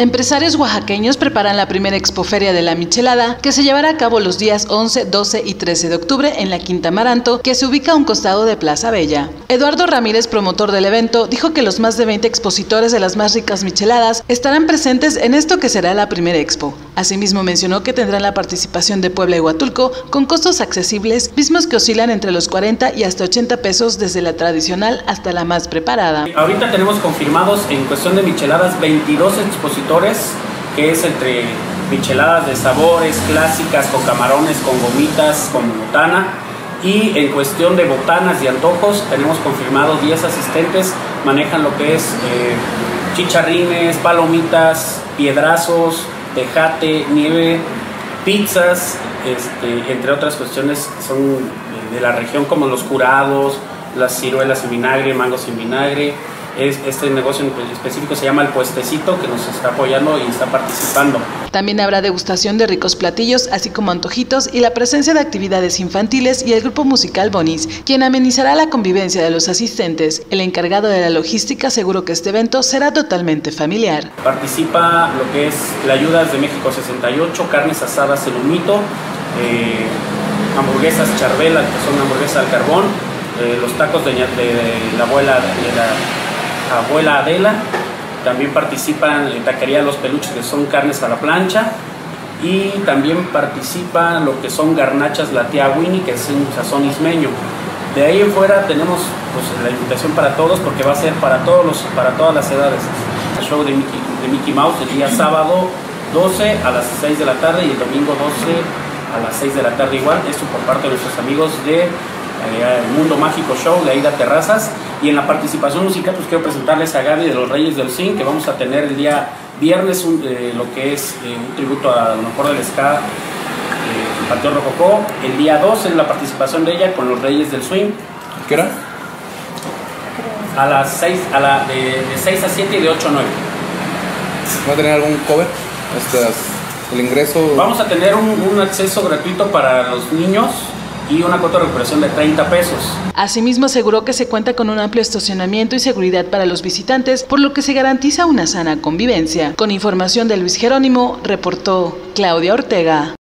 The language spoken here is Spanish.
Empresarios oaxaqueños preparan la primera expoferia de la michelada, que se llevará a cabo los días 11, 12 y 13 de octubre en la Quinta Amaranto, que se ubica a un costado de Plaza Bella. Eduardo Ramírez, promotor del evento, dijo que los más de 20 expositores de las más ricas micheladas estarán presentes en esto que será la primera expo. Asimismo mencionó que tendrán la participación de Puebla y Huatulco con costos accesibles, mismos que oscilan entre los 40 y hasta 80 pesos desde la tradicional hasta la más preparada. Ahorita tenemos confirmados en cuestión de micheladas 22 expositores, que es entre micheladas de sabores, clásicas, con camarones, con gomitas, con botana. Y en cuestión de botanas y antojos tenemos confirmados 10 asistentes, manejan lo que es chicharrines, palomitas, piedrazos, tejate, nieve, pizzas, entre otras cuestiones que son de la región, como los curados, las ciruelas en vinagre, mangos en vinagre. Este negocio en específico se llama El Puestecito, que nos está apoyando y está participando. También habrá degustación de ricos platillos, así como antojitos y la presencia de actividades infantiles y el grupo musical Bonis, quien amenizará la convivencia de los asistentes. El encargado de la logística aseguró que este evento será totalmente familiar. Participa lo que es la Ayudas de México 68, carnes asadas en humito, hamburguesas Charbela, que son hamburguesas al carbón, los tacos de la abuela Adela. También participan en Taquería Los Peluches, que son carnes a la plancha, y también participa lo que son garnachas la tía Winnie, que es un sazón ismeño. De ahí en fuera tenemos pues la invitación para todos, porque va a ser para todas las edades. El show de Mickey Mouse el día sábado 12 a las 6 de la tarde y el domingo 12 a las 6 de la tarde igual. Esto por parte de nuestros amigos de El Mundo Mágico Show, Leida Terrazas. Y en la participación musical pues quiero presentarles a Gaby de los Reyes del Swing, que vamos a tener el día viernes lo que es un tributo a lo mejor del ska, el Panteón Rococó. El día 2 es la participación de ella con los Reyes del Swing. ¿Qué hora? A las 6, de 6 a 7 y de 8 a 9. ¿Va a tener algún cover? El ingreso. Vamos a tener un acceso gratuito para los niños y una cuota de recuperación de 30 pesos. Asimismo aseguró que se cuenta con un amplio estacionamiento y seguridad para los visitantes, por lo que se garantiza una sana convivencia. Con información de Luis Jerónimo, reportó Claudia Ortega.